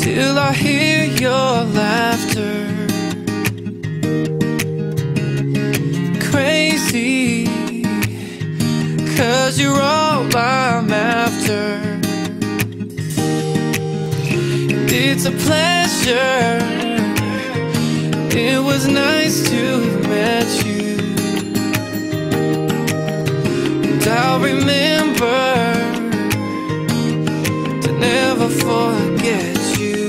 till I hear your laughter. Crazy, 'cause you're all I'm after. And it's a pleasure, it was nice to have met you. And I'll remember to never forget you.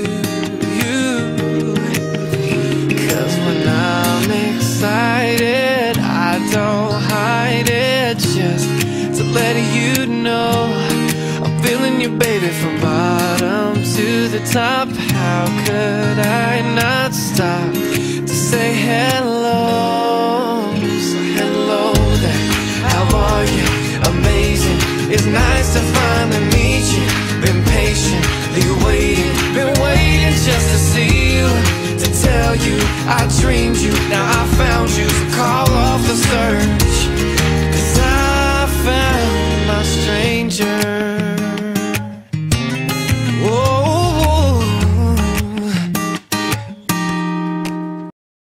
'Cause when I'm excited, I don't hide it. Just to let you know, I'm feeling you, baby, from bottom to the top. How could I not stop to say hello? So hello there, how are you? Amazing, it's nice to finally meet you. Been patiently waiting, been waiting just to see you, to tell you I dreamed